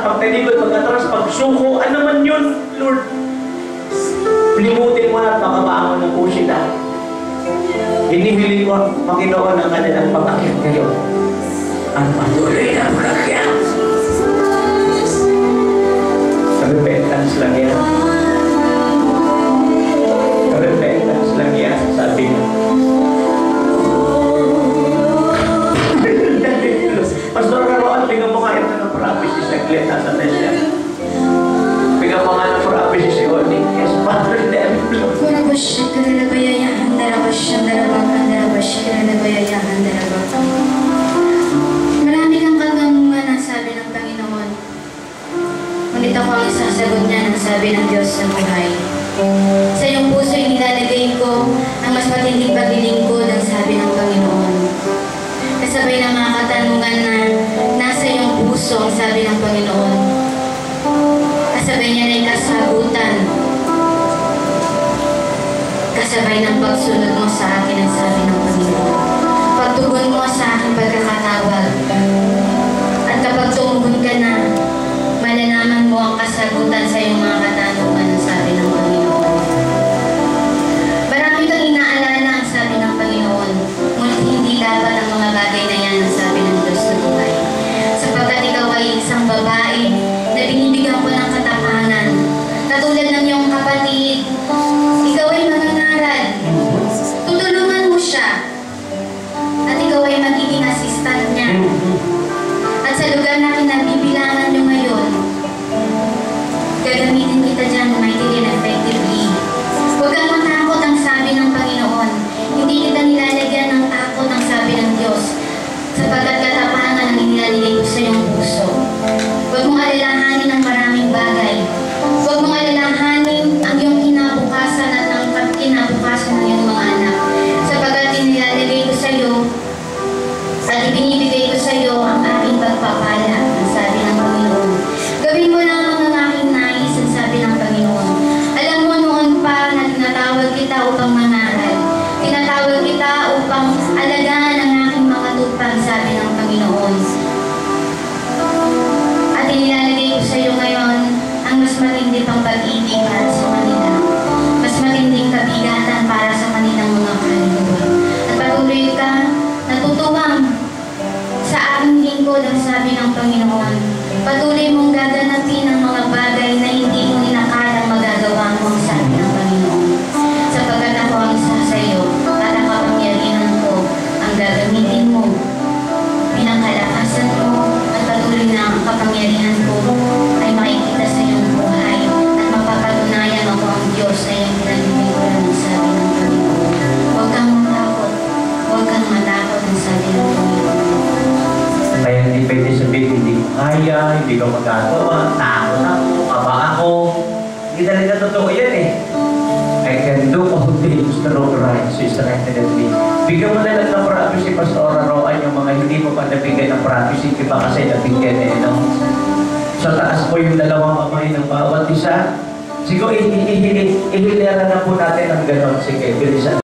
pagtalikod, pagkatapos pagsuko, ano man yun, Lord. Limutin mo na at makabangon ng po sila. Hinihiling ko, Panginoon, ang kanilang pag-akyat ngayon. Ang patuloy na pag-akyat. Repentance lang yan. Repentance lang yan, sabi niya. Pastor Roan, bigyan mo nga ito ng prophecy sa Glen, nasa Tesla. Bigyan mo nga ng prophecy si Oli. Yes, Father, David, Lord. Marami kang katanungan ang sabi ng Panginoon. Ngunit ako ang sasagot niya ng sabi ng Diyos sa buhay. Sa iyong puso nilalagay ko ang mas matinding paglilingkod ang sabi ng Panginoon. Kasabay ng mga katanungan na nasa iyong puso ang sabi ng Panginoon. Kasabay niya na ikasagutan. Kasabay ng pagsunod mo sa akin ang sabi ng Panginoon. Pagtugon mo sa aking pagkakatawag. At kapag tumugon ka na, malalaman mo ang kasagutan sa iyong mga katanungan ang sabi ng Panginoon. Marami kang inaalala ang sabi ng Panginoon, ngunit hindi laban ang mga bagay na yan ang sabi ng Diyos sa buhay. Sapagkat ikaw ay isang babae na binibigyan ko ng katapangan. Katulad ng iyong kapatid, ikaw ay mangangaral. Tutulungan mo siya. At ikaw ay magiging assistant niya. At sa lugar na kinabibilangan nyo ngayon, gagamitin kita dyan mightily and effectively. Huwag kang matakot ang sabi ng Panginoon. Hindi kita nilalagyan ng takot ang sabi ng Diyos. Sapagkat katapangan ang inilalagay ko sa iyong puso. Huwag mong alalahanin ang maraming bagay. Huwag mong alalahanin ang iyong kinabukasan at ang kinabukasan ng iyong mga anak. Sapagkat inilalagay ko sa iyo at ibinibigay ko sa iyo ang aking pagpapala, ang sabi ng Panginoon. Gawin mo lang ang aking nais, ang sabi ng Panginoon. Alam mo noon pa na tinatawag kita upang mangaral. Tinatawag kita upang alagaan ang aking mga tupang, sabi ng Panginoon. At inilalagay ko sa iyo ngayon ang mas matindi pang pag-ibig para sa kanila. Mas matinding kabigatan para sa kanilang mga kaluluwa. At patuloy ka natutuwang sa aking lingkod ang sabi ng Panginoon. Patuloy mong gaganapin ang mga bagay na hindi mo inakalang magagawa mo ang sabi ng Panginoon. Sapagkat ako ang isa sa iyo at ang kapangyarihan ko ang gagamitin mo. Pinakalakasan mo at patuloy na ang kapangyarihan ko ay makikita sa iyong buhay at mapapatunayan ako ang Diyos na iyong pinag-ibiguran ang sabi ng Panginoon. Huwag kang matakot. Huwag kang matakot ang sabi ng Panginoon. Kaya hindi pwede sabihin, hindi ko kaya, hindi ko magagawa, takot ako, kaba ako. Hindi talaga totoo yan eh. I can do all things through Christ who strengthens me. Bigyan mo na lang ng prophecy, Pastor Roan, yung mga hindi mo pa nabigyan ng prophecy, iba kasi nabigyan eh, no? So taas po yung dalawang kamay ng bawat isa. Siguro, ihilera na po natin ang gano'n. Sige, bilisan.